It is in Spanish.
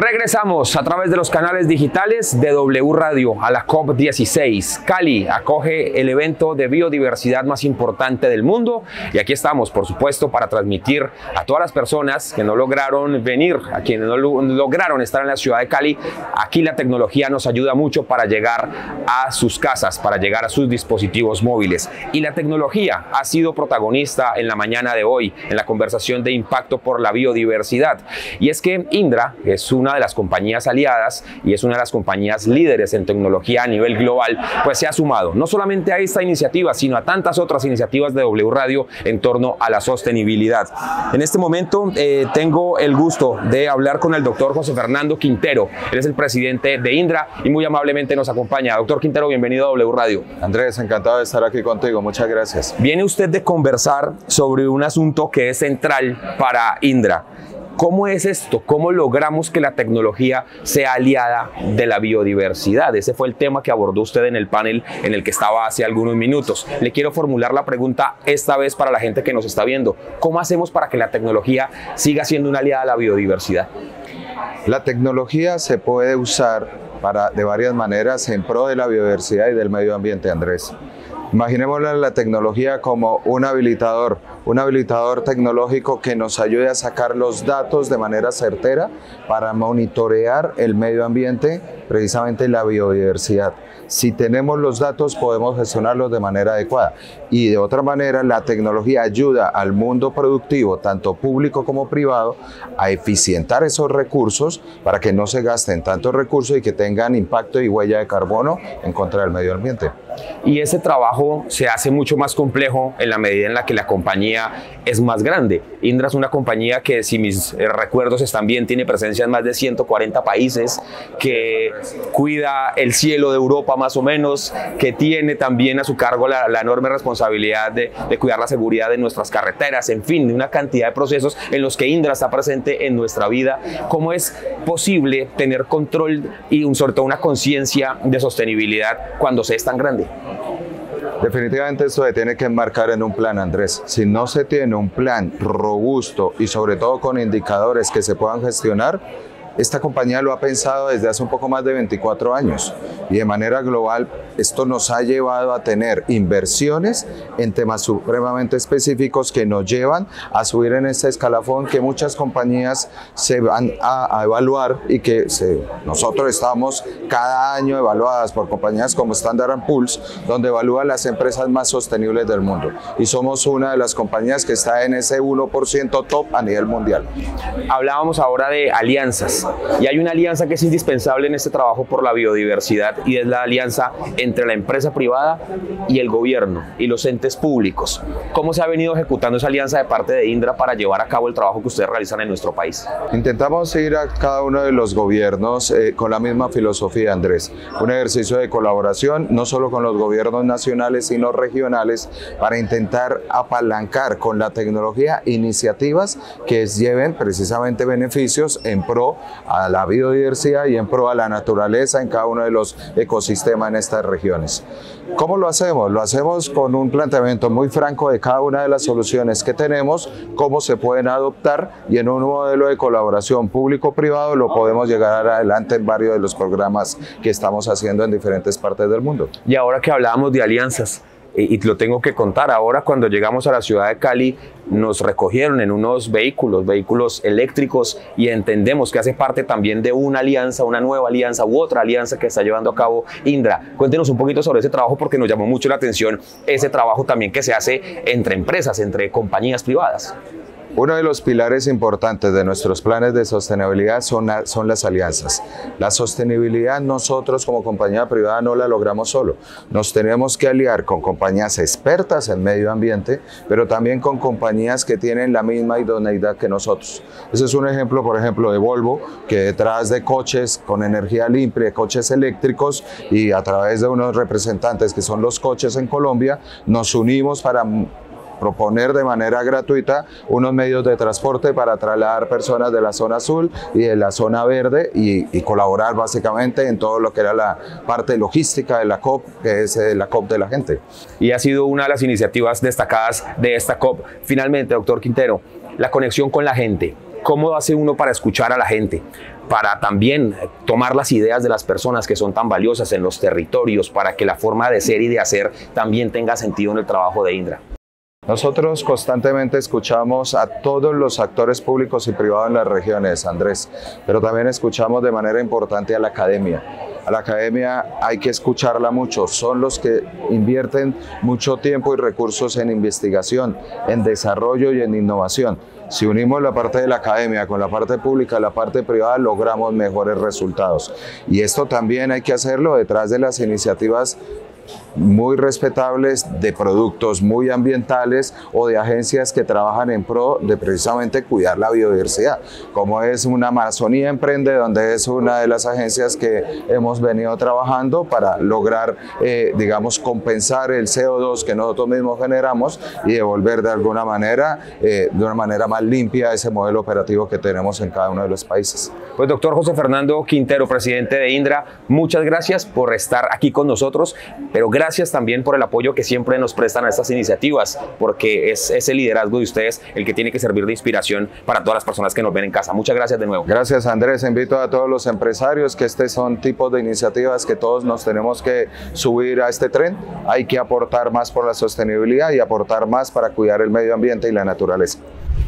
Regresamos a través de los canales digitales de W Radio a la COP16. Cali acoge el evento de biodiversidad más importante del mundo y aquí estamos, por supuesto, para transmitir a todas las personas que no lograron venir, a quienes no lograron estar en la ciudad de Cali. Aquí la tecnología nos ayuda mucho para llegar a sus casas, para llegar a sus dispositivos móviles. Y la tecnología ha sido protagonista en la mañana de hoy, en la conversación de impacto por la biodiversidad. Y es que Indra es una de las compañías aliadas y es una de las compañías líderes en tecnología a nivel global, pues se ha sumado no solamente a esta iniciativa, sino a tantas otras iniciativas de W Radio en torno a la sostenibilidad. En este momento tengo el gusto de hablar con el doctor José Fernando Quintero. Él es el presidente de Indra y muy amablemente nos acompaña. Doctor Quintero, bienvenido a W Radio. Andrés, encantado de estar aquí contigo. Muchas gracias. Viene usted de conversar sobre un asunto que es central para Indra. ¿Cómo es esto? ¿Cómo logramos que la tecnología sea aliada de la biodiversidad? Ese fue el tema que abordó usted en el panel en el que estaba hace algunos minutos. Le quiero formular la pregunta esta vez para la gente que nos está viendo. ¿Cómo hacemos para que la tecnología siga siendo una aliada a la biodiversidad? La tecnología se puede usar de varias maneras en pro de la biodiversidad y del medio ambiente, Andrés. Imaginémosle la tecnología como un habilitador tecnológico que nos ayude a sacar los datos de manera certera para monitorear el medio ambiente, precisamente la biodiversidad. Si tenemos los datos, podemos gestionarlos de manera adecuada. Y de otra manera, la tecnología ayuda al mundo productivo, tanto público como privado, a eficientar esos recursos para que no se gasten tantos recursos y que tengan impacto y huella de carbono en contra del medio ambiente. Y ese trabajo se hace mucho más complejo en la medida en la que la compañía es más grande. Indra es una compañía que, si mis recuerdos están bien, tiene presencia en más de 140 países, que cuida el cielo de Europa más o menos, que tiene también a su cargo la enorme responsabilidad de cuidar la seguridad de nuestras carreteras, en fin, de una cantidad de procesos en los que Indra está presente en nuestra vida. ¿Cómo es posible tener control y sobre todo una conciencia de sostenibilidad cuando se es tan grande? Definitivamente esto se tiene que enmarcar en un plan, Andrés. Si no se tiene un plan robusto y sobre todo con indicadores que se puedan gestionar, esta compañía lo ha pensado desde hace un poco más de 24 años y de manera global esto nos ha llevado a tener inversiones en temas supremamente específicos que nos llevan a subir en este escalafón que muchas compañías se van a evaluar y que nosotros estamos cada año evaluadas por compañías como Standard & Poor's, donde evalúan las empresas más sostenibles del mundo y somos una de las compañías que está en ese 1% top a nivel mundial. Hablábamos ahora de alianzas. Y hay una alianza que es indispensable en este trabajo por la biodiversidad y es la alianza entre la empresa privada y el gobierno y los entes públicos. ¿Cómo se ha venido ejecutando esa alianza de parte de Indra para llevar a cabo el trabajo que ustedes realizan en nuestro país? Intentamos ir a cada uno de los gobiernos con la misma filosofía, Andrés. Un ejercicio de colaboración, no solo con los gobiernos nacionales, sino regionales, para intentar apalancar con la tecnología iniciativas que lleven precisamente beneficios en pro a la biodiversidad y en pro a la naturaleza en cada uno de los ecosistemas en estas regiones. ¿Cómo lo hacemos? Lo hacemos con un planteamiento muy franco de cada una de las soluciones que tenemos, cómo se pueden adoptar y en un modelo de colaboración público-privado lo podemos llegar adelante en varios de los programas que estamos haciendo en diferentes partes del mundo. Y ahora que hablábamos de alianzas, y lo tengo que contar, ahora cuando llegamos a la ciudad de Cali nos recogieron en unos vehículos eléctricos y entendemos que hace parte también de una alianza, una nueva alianza u otra alianza que está llevando a cabo Indra. Cuéntenos un poquito sobre ese trabajo porque nos llamó mucho la atención ese trabajo también que se hace entre empresas, entre compañías privadas. Uno de los pilares importantes de nuestros planes de sostenibilidad son las alianzas. La sostenibilidad nosotros como compañía privada no la logramos solo. Nos tenemos que aliar con compañías expertas en medio ambiente, pero también con compañías que tienen la misma idoneidad que nosotros. Ese es un ejemplo, por ejemplo, de Volvo, que detrás de coches con energía limpia, coches eléctricos y a través de unos representantes que son los coches en Colombia, nos unimos para proponer de manera gratuita unos medios de transporte para trasladar personas de la zona azul y de la zona verde y colaborar básicamente en todo lo que era la parte logística de la COP, que es la COP de la gente. Y ha sido una de las iniciativas destacadas de esta COP. Finalmente, doctor Quintero, la conexión con la gente. ¿Cómo hace uno para escuchar a la gente? para también tomar las ideas de las personas que son tan valiosas en los territorios, para que la forma de ser y de hacer también tenga sentido en el trabajo de Indra? Nosotros constantemente escuchamos a todos los actores públicos y privados en las regiones, Andrés, pero también escuchamos de manera importante a la academia. A la academia hay que escucharla mucho, son los que invierten mucho tiempo y recursos en investigación, en desarrollo y en innovación. Si unimos la parte de la academia con la parte pública, la parte privada, logramos mejores resultados. Y esto también hay que hacerlo detrás de las iniciativas muy respetables de productos muy ambientales o de agencias que trabajan en pro de precisamente cuidar la biodiversidad, como es una Amazonía Emprende, donde es una de las agencias que hemos venido trabajando para lograr, digamos, compensar el CO2 que nosotros mismos generamos y devolver de alguna manera, de una manera más limpia ese modelo operativo que tenemos en cada uno de los países. Pues doctor José Fernando Quintero, presidente de Indra, muchas gracias por estar aquí con nosotros, pero gracias también por el apoyo que siempre nos prestan a estas iniciativas, porque es ese liderazgo de ustedes el que tiene que servir de inspiración para todas las personas que nos ven en casa. Muchas gracias de nuevo. Gracias, Andrés. Invito a todos los empresarios que son tipos de iniciativas que todos nos tenemos que subir a este tren. Hay que aportar más por la sostenibilidad y aportar más para cuidar el medio ambiente y la naturaleza.